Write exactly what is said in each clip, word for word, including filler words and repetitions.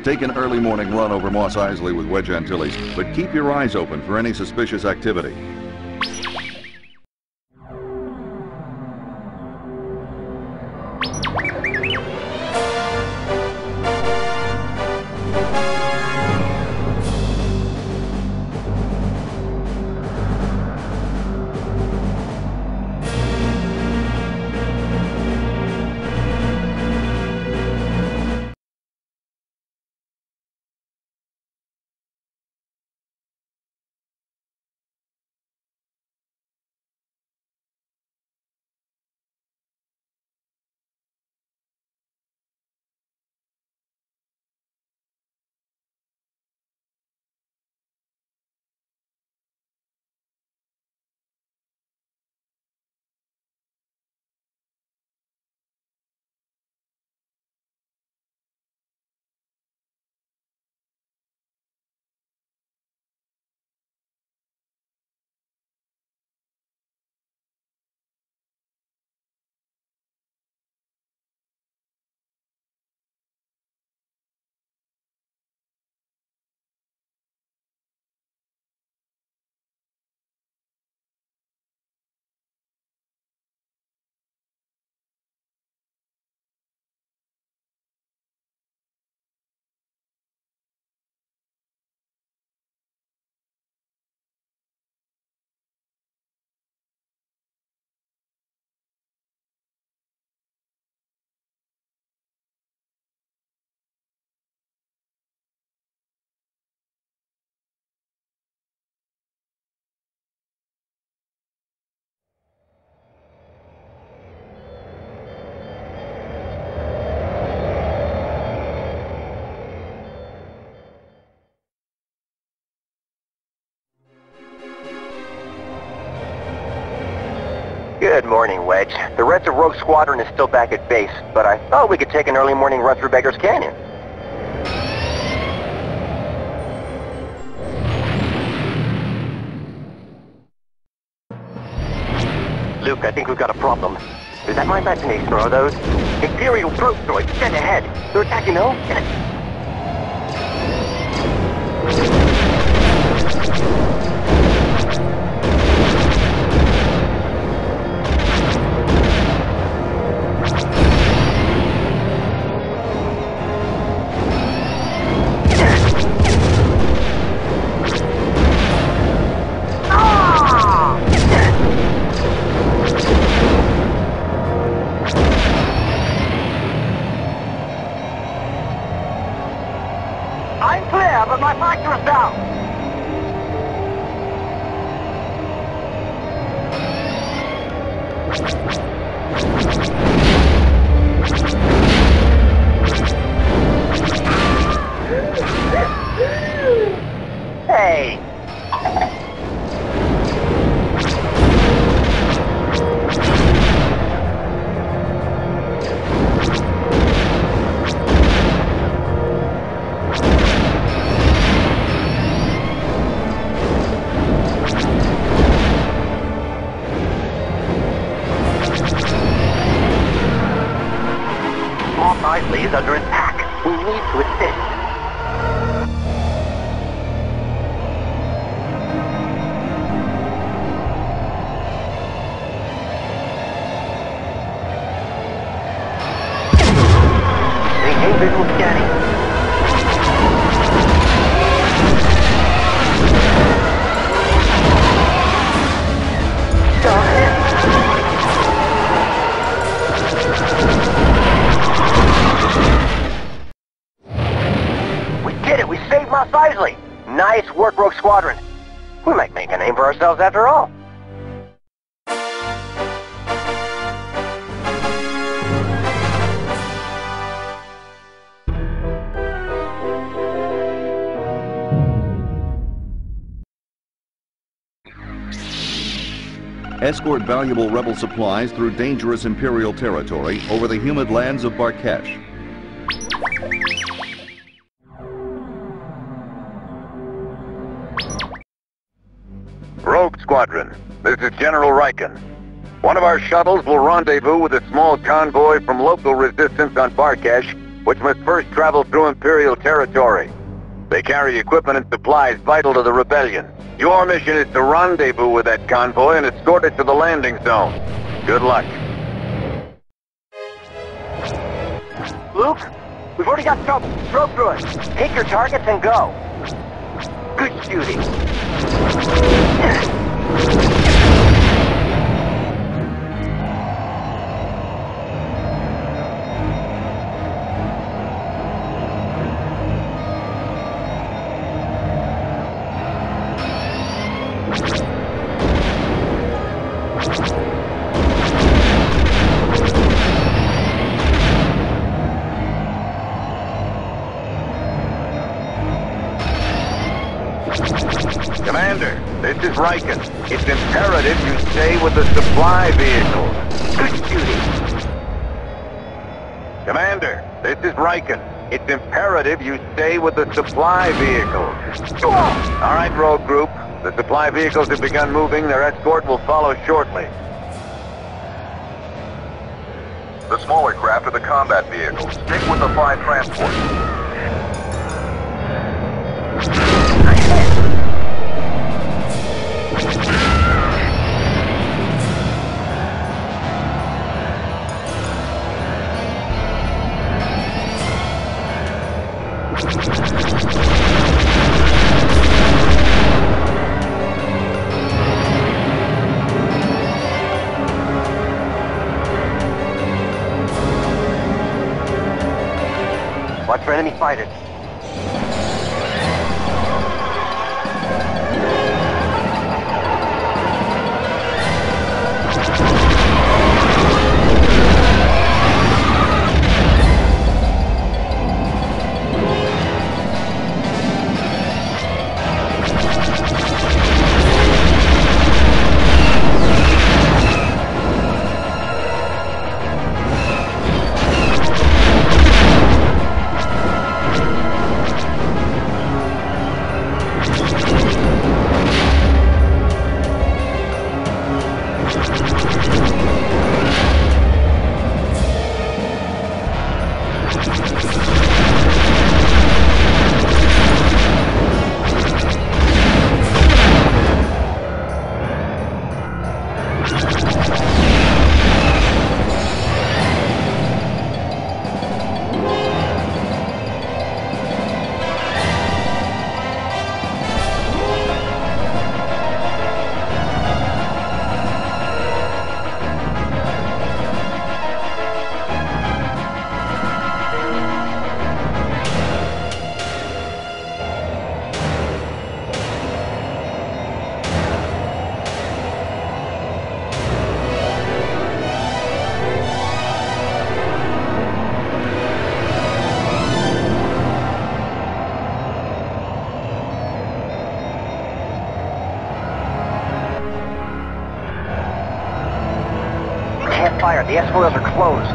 Take an early morning run over Moss Isley with Wedge Antilles, but keep your eyes open for any suspicious activity. Good morning, Wedge. The rest of Rogue Squadron is still back at base, but I thought we could take an early morning run through Beggar's Canyon. Luke, I think we've got a problem. Is that my imagination, or are those Imperial probe droids dead ahead? They're attacking, no? I'm clear, but my factor is down. Hey. Moss Isley is under attack. We need to assist. Maintain visual scanning. We saved Moss Isley! Nice work, Rogue Squadron. We might make a name for ourselves after all. Escort valuable rebel supplies through dangerous Imperial territory over the humid lands of Barkesh. Rogue Squadron, this is General Riken. One of our shuttles will rendezvous with a small convoy from local resistance on Barkesh which must first travel through Imperial territory. They carry equipment and supplies vital to the rebellion. Your mission is to rendezvous with that convoy and escort it to the landing zone. Good luck. Luke, we've already got trouble. Probe droids. Take your targets and go. Good shooting. Commander, this is Riken. It's imperative you stay with the supply vehicles. Good shooting. Commander, this is Riken. It's imperative you stay with the supply vehicles. All right, rogue group. The supply vehicles have begun moving. Their escort will follow shortly. The smaller craft are the combat vehicles. Stick with the five transports. Watch for enemy fighters. Fire. The S-foils are closed.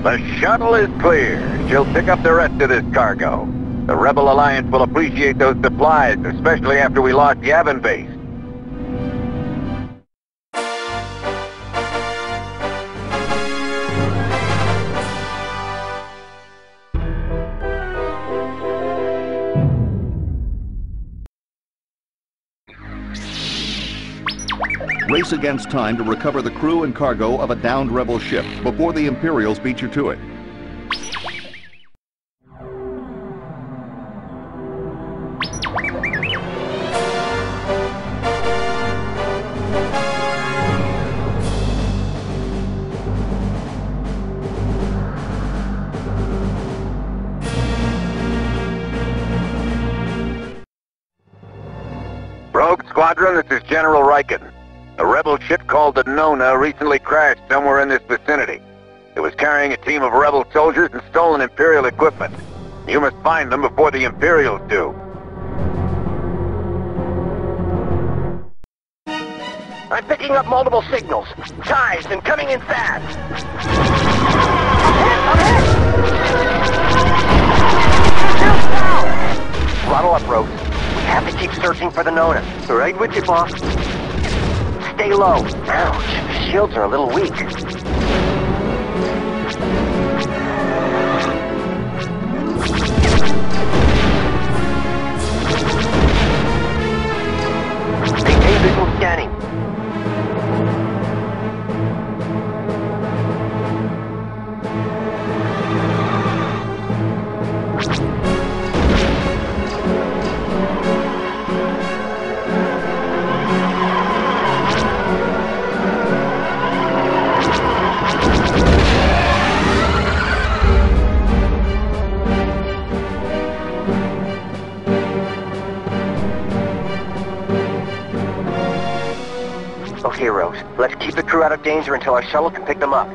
The shuttle is clear. She'll pick up the rest of this cargo. The Rebel Alliance will appreciate those supplies, especially after we lost Yavin Base. Race against time to recover the crew and cargo of a downed Rebel ship before the Imperials beat you to it. Rogue Squadron, this is General Riken. A Rebel ship called the Nona recently crashed somewhere in this vicinity. It was carrying a team of Rebel soldiers and stolen Imperial equipment. You must find them before the Imperials do. I'm picking up multiple signals. Ties and coming in fast. Throttle up, Rogue. We have to keep searching for the Nona. Right with you, boss. Stay low. Ouch. Shields are a little weak. Maintain visual scanning. Okay, Rose. Let's keep the crew out of danger until our shuttle can pick them up.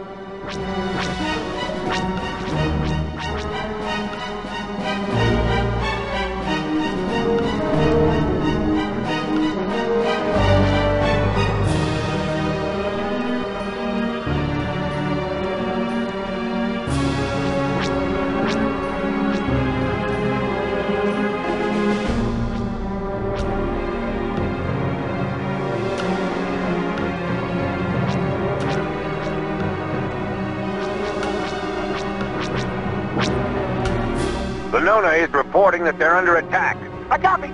The Nona is reporting that they're under attack. I copy.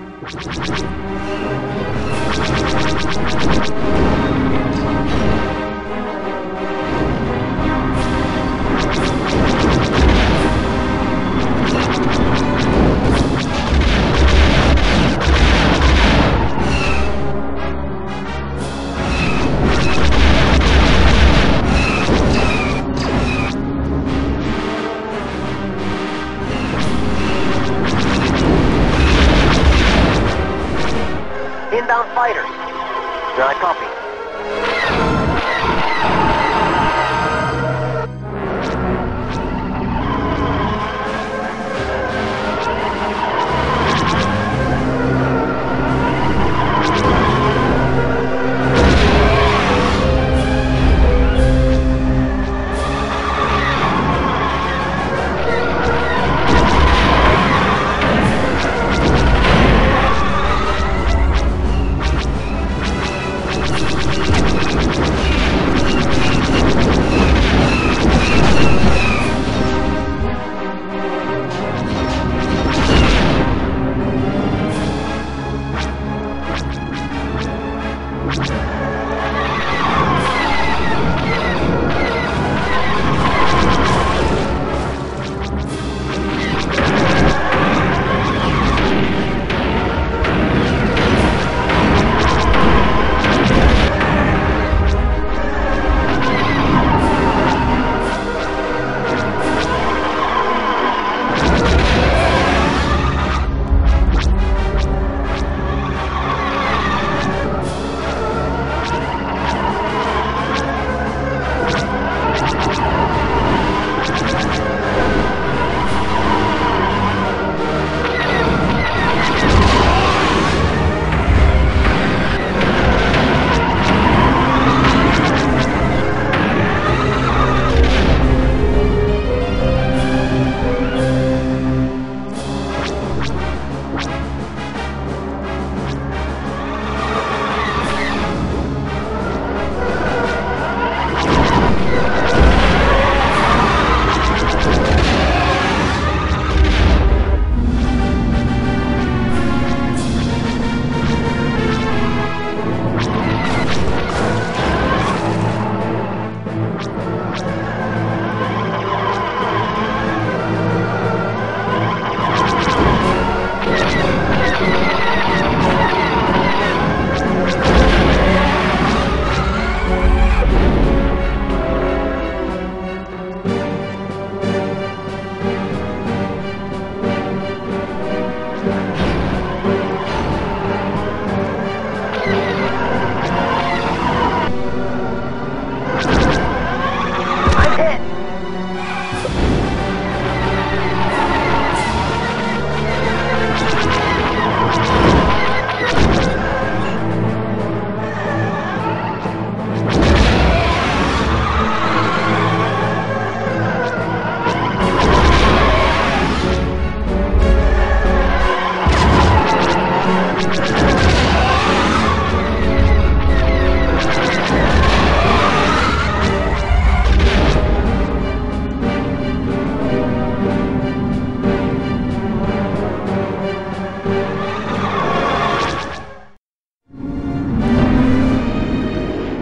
Inbound fighters. I copy.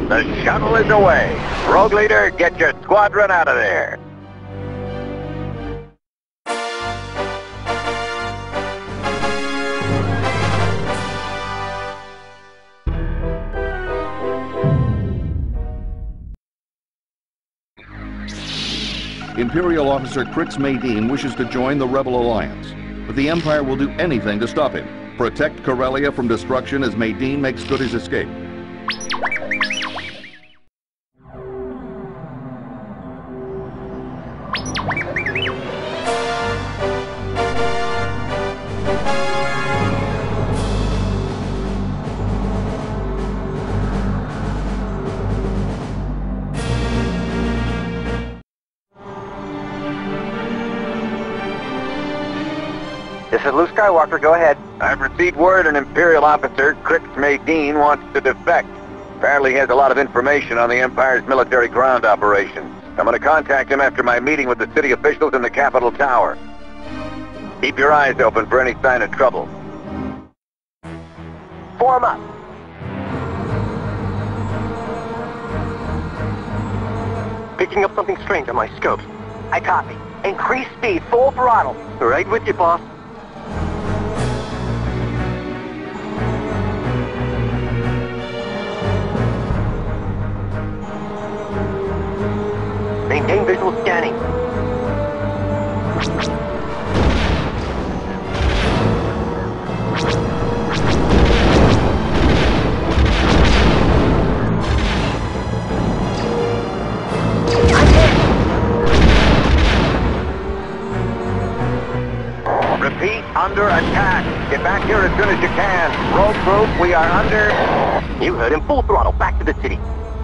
The shuttle is away. Rogue Leader, get your squadron out of there. Imperial Officer Crix Maydeen wishes to join the Rebel Alliance, but the Empire will do anything to stop him. Protect Corellia from destruction as Maydeen makes good his escape. This is Luke Skywalker, go ahead. I've received word an Imperial officer, Crix Maydeen, wants to defect. Apparently he has a lot of information on the Empire's military ground operations. I'm going to contact him after my meeting with the city officials in the Capitol Tower. Keep your eyes open for any sign of trouble. Form up. Picking up something strange on my scopes. I copy. Increase speed, full throttle. Right with you, boss. Maintain visual scanning. Repeat, under attack. Get back here as soon as you can. Rogue group, we are under... You heard him. Full throttle. Back to the city.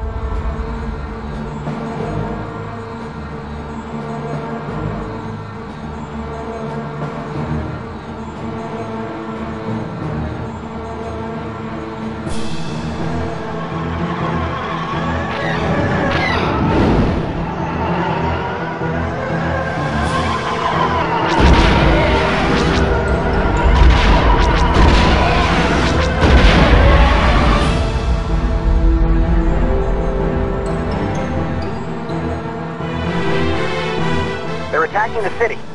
Attacking the city.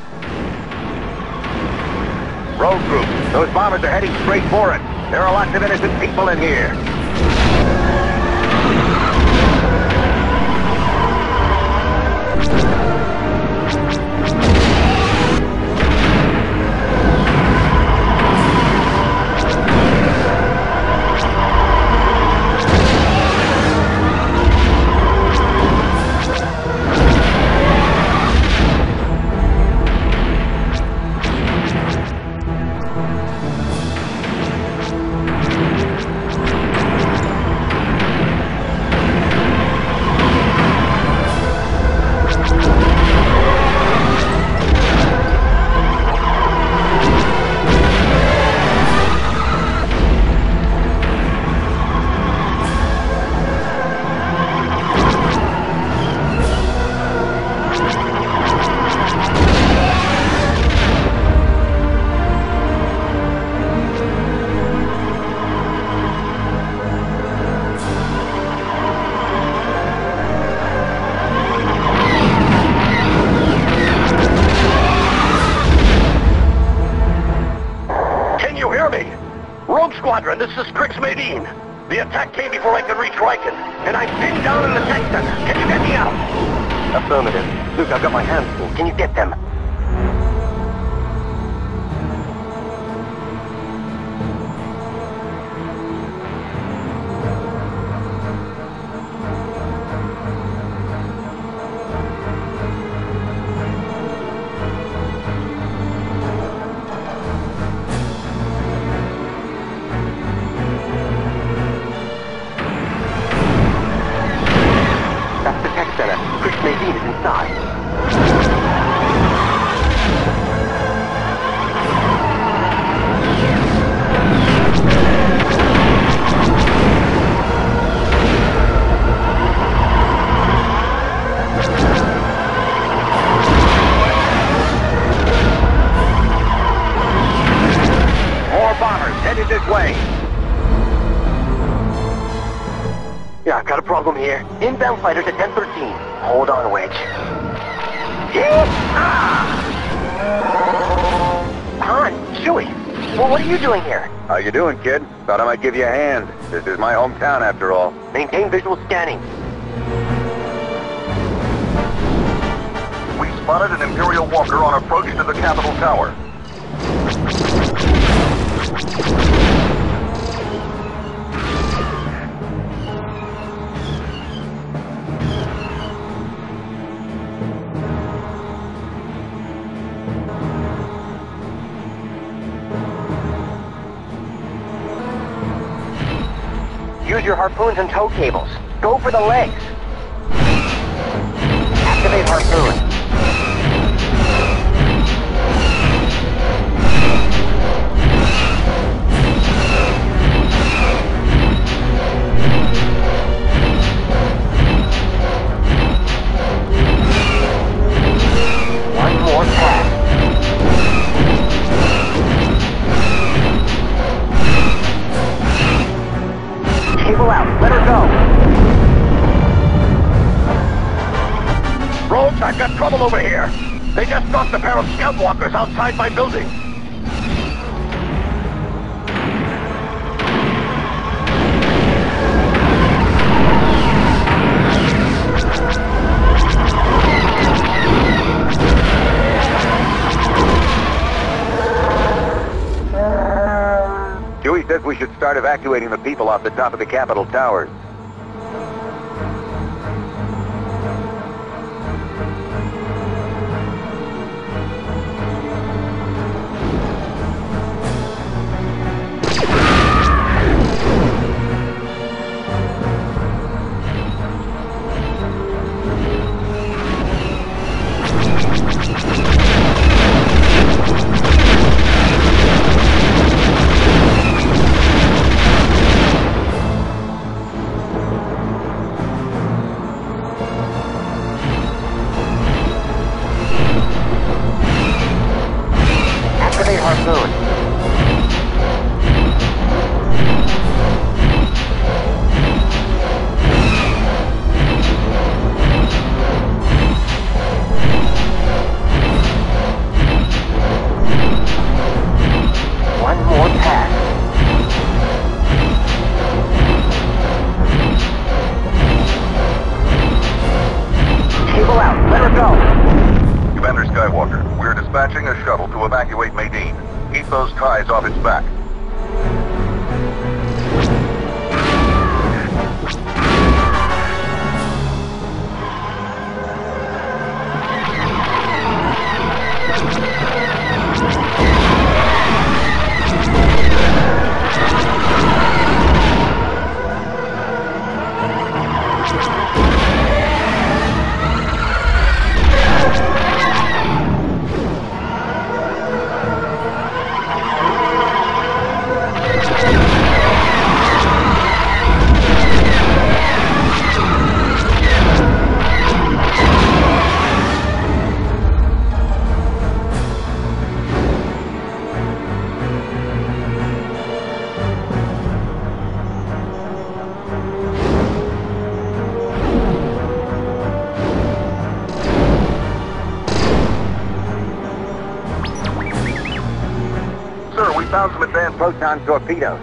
Rogue group, those bombers are heading straight for it. There are lots of innocent people in here. Squadron, this is Crix Maydeen. The attack came before I could reach Riken, and I'm pinned down in the tech center. Can you get me out? Affirmative. Luke, I've got my hands full. Can you get them? Maydeen is inside. More bombers headed this way. Yeah, I've got Got a problem here. Inbound fighters at ten thirteen. Hold on, Wedge. Han, Chewie, well, what are you doing here? How you doing, kid? Thought I might give you a hand. This is my hometown, after all. Maintain visual scanning. We spotted an Imperial walker on approach to the Capitol Tower. Use your harpoons and tow cables. Go for the legs. Activate harpoon. One more pass. Cable out. Let her go. Rogues, I've got trouble over here. They just knocked a pair of scout walkers outside my building. Chewie says we should start evacuating the people off the top of the Capitol Towers. Activate harpoon. One more pass. Cable out. Let her go. Commander Skywalker, we're dispatching a shuttle to evacuate Medine. Keep those ties off its back. Found some advanced proton torpedoes.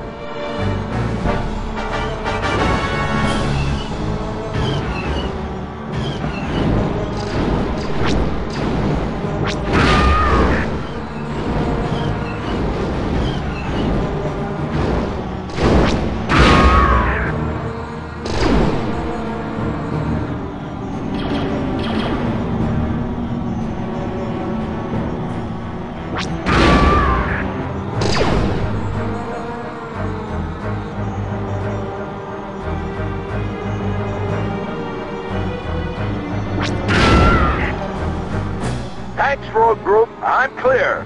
Thanks, Rogue Group. I'm clear.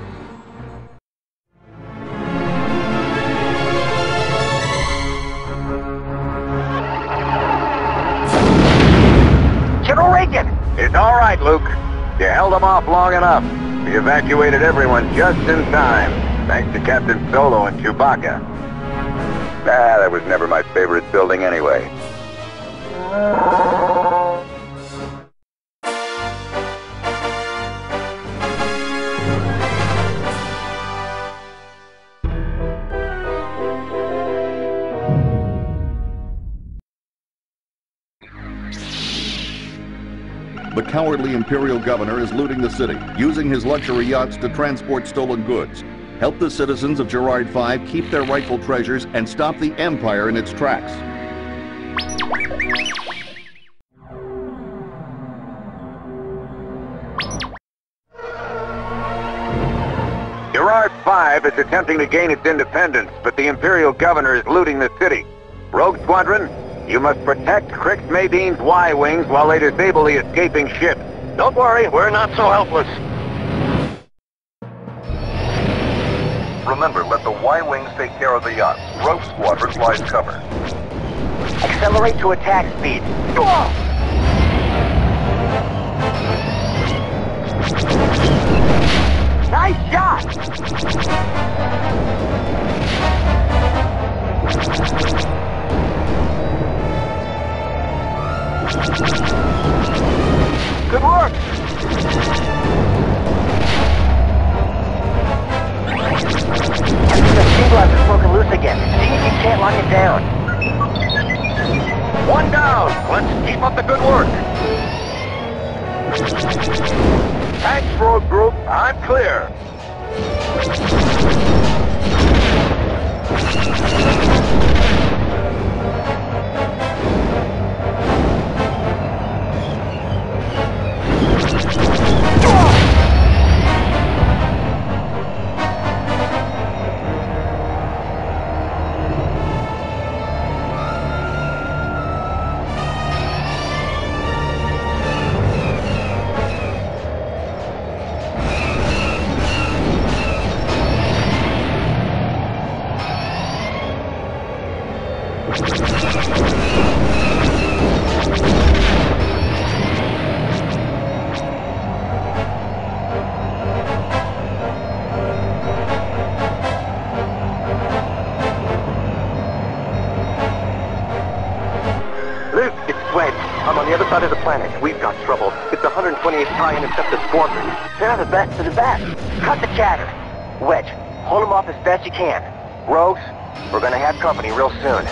General Reagan! It's all right, Luke. You held them off long enough. We evacuated everyone just in time, thanks to Captain Solo and Chewbacca. Ah, that was never my favorite building anyway. The cowardly Imperial governor is looting the city, using his luxury yachts to transport stolen goods. Help the citizens of Gerard five keep their rightful treasures and stop the Empire in its tracks. Gerard five is attempting to gain its independence, but the Imperial governor is looting the city. Rogue Squadron, you must protect Crix Madine's Y-Wings while they disable the escaping ship. Don't worry, we're not so helpless. Remember, let the Y-Wings take care of the yachts. Rogue Squadron lies cover. Accelerate to attack speed. Nice shot! Good work! I think the stabilizer's broken loose again. See if you can't lock it down. One down. Let's keep up the good work. Thanks, Rogue Group. I'm clear. Luke, it's Wedge. I'm on the other side of the planet. We've got trouble. It's one hundred twenty-eighth TIE Interceptor Squadron. They're the best of the best. Cut the chatter. Wedge, hold them off as best you can. Rogues, we're gonna have company real soon.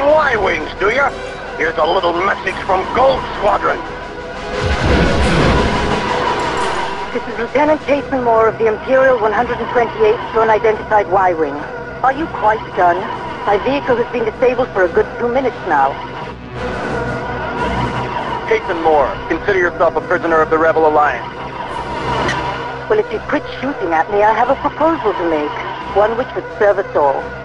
Y-Wings, do you? Here's a little message from Gold Squadron. This is Lieutenant Jason Moore of the Imperial one hundred twenty-eighth to unidentified Y-Wing. Are you quite done? My vehicle has been disabled for a good two minutes now. Jason Moore, consider yourself a prisoner of the Rebel Alliance. Well, if you quit shooting at me, I have a proposal to make. One which would serve us all.